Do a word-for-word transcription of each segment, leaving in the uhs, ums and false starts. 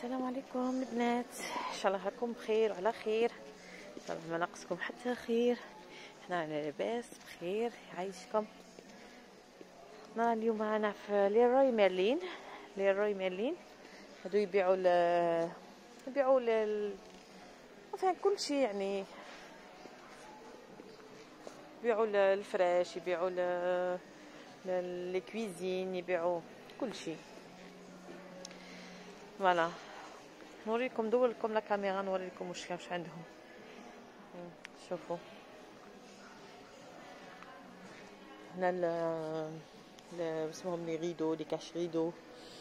السلام عليكم البنات، ان شاء الله راكم بخير وعلى خير، ان شاء الله ما ناقصكم حتى خير. حنا على لاباس بخير يعيشكم. حنا اليوم معنا في ليروي ميرلين. ليروي ميرلين هادو يبيعوا ل يبيعوا ل مثلا كل شيء، يعني يبيعوا الفراش، يبيعوا ل الكويزين، يبيعوا كل شيء. فوالا نوريكم، ندور لكم لا كاميرا نوريكم واش كاين واش عندهم. شوفوا هنا ال اسمهم لي ريدو، لي كاش ريدو،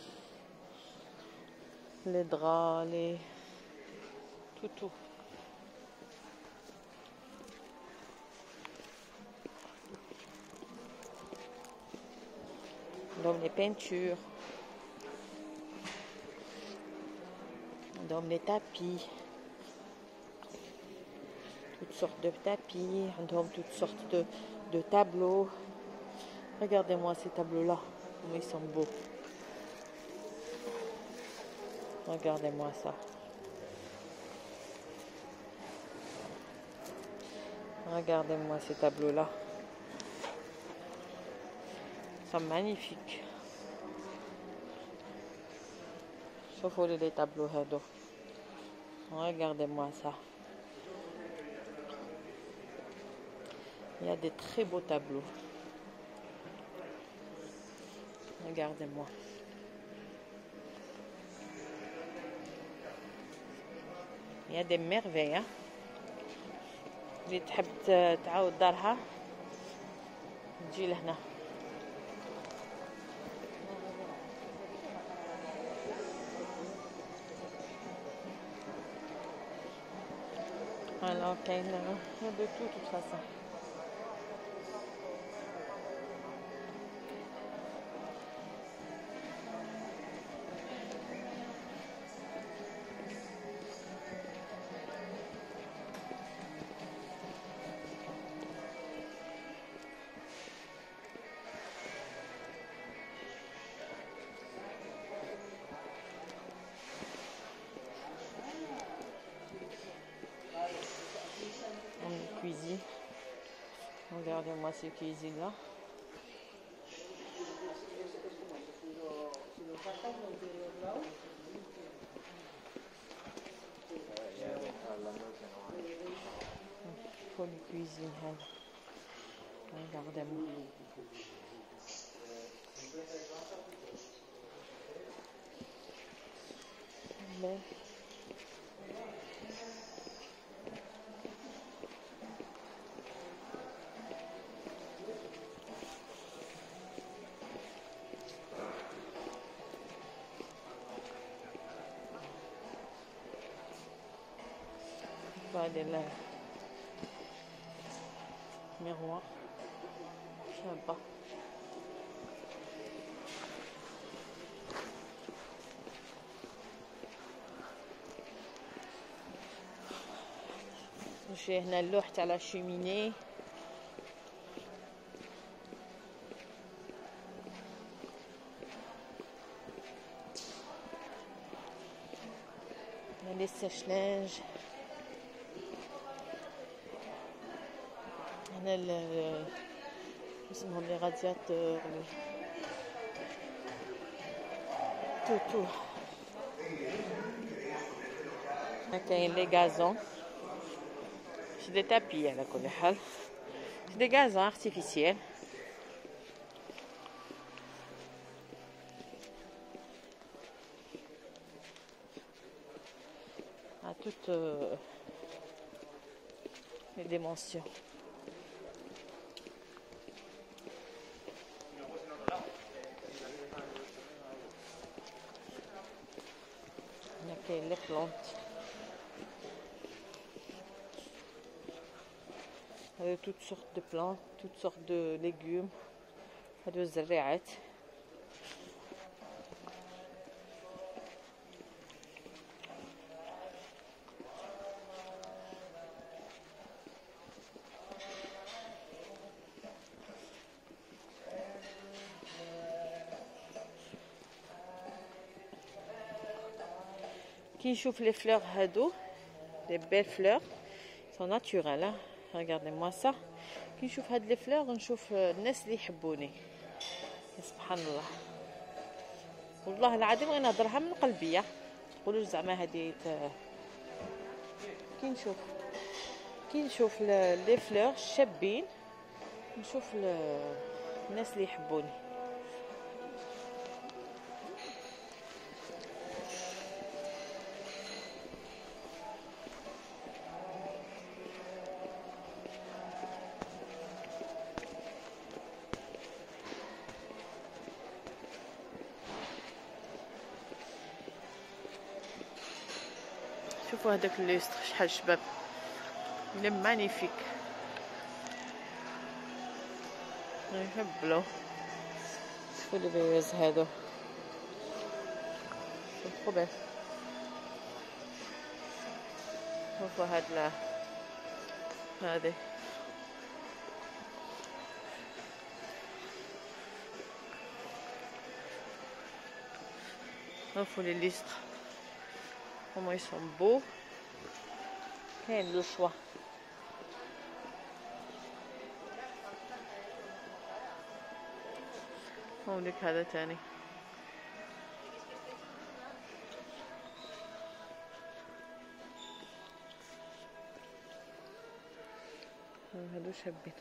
لي درا، لي تو تو. عندهم لي بينتور، عندهم لي تابي، toutes sortes de tapis, عندهم toutes sortes de, de tableaux. Regardez-moi ces tableaux-là, comment ils sont beaux. Regardez-moi ça. Regardez-moi ces tableaux-là. Ils sont magnifiques. شوفوا لي les tableaux هادو. Regardez-moi ça. Il y a des très beaux tableaux. Regardez-moi. Il y a des merveilles. Hein? اللي تحب تعاود دارها تجي لهنا. Alors كاين de tout de toute façon. Cuisine. Regardez-moi ces cuisines-là. Folle cuisine. Regardez-moi. Mais regardez là, miroir, sympa. شي هنا اللوح تاع لا شوميني. هنا لي سيش-لانج. هنا ال اسمهم لي رادياتور، تو تو. هنا كاين لي غازون، c'est des tapis على كل حال، c'est des gazons artificiels. à toutes euh, les dimensions. هنا كاين لي بلانت، هذا toutes sortes de plantes, toutes sortes de légumes. هادو الزريعات. كي نشوف لي فلور هادو لي بيل فلور سون ناتوريل. ريغاردي موا سا. كي نشوف هاد لي فلور نشوف الناس اللي يحبوني. سبحان الله، والله العظيم غير نهضرها من قلبيه. تقولوا زعما هادي كي نشوف كي نشوف لي فلور شابين نشوف الناس اللي يحبوني. شوفوا هذاك الليستر شحال شباب، il est magnifique. نحبلو. شوفوا لي بياز هادو trop belle. شوفوا هاد لا هادي شوفوا لي ليستر comment ils sont beaux. كاين لو شوا. هونيك هذا تاني. هادو شابين.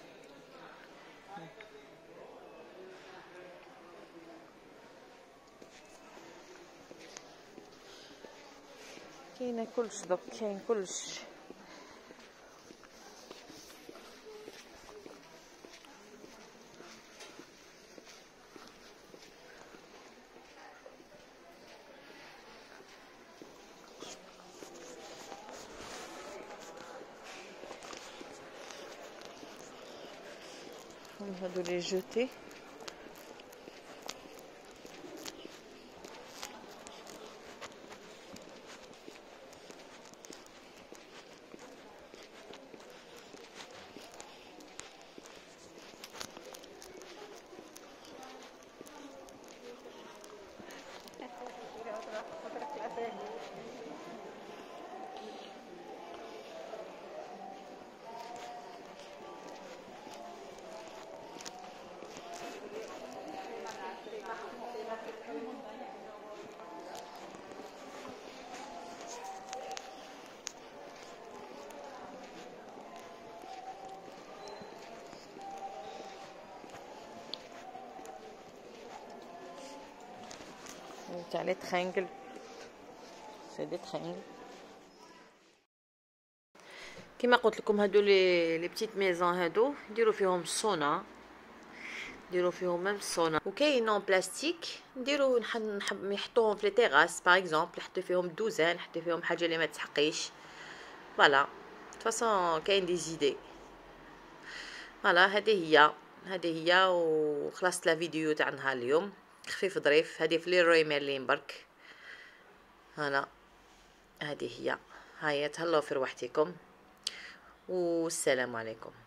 كاينه كلش دوك، كاين كلش. هادو لي جوتي. تاع لي ترينغل، سي دي ترينغل. كيما قلت لكم هادو لي لي بتيت ميزون هادو نديرو فيهم الصونا، نديرو فيهم ميم الصونا. وكاين نون بلاستيك نديرو نحب نحطوهم في لي تيراس باغ اكزومبل، نحطو فيهم دوزان، نحطو فيهم حاجه اللي ما تسحقيش. فوالا فاصون كاين دي زيدي. فوالا هذه هي هذه هي وخلصت لا فيديو تاع نهار اليوم خفيف ظريف. هذه في ليروي ميرلين برك. هنا هذه هي. هيا تهلاو في روحتكم والسلام عليكم.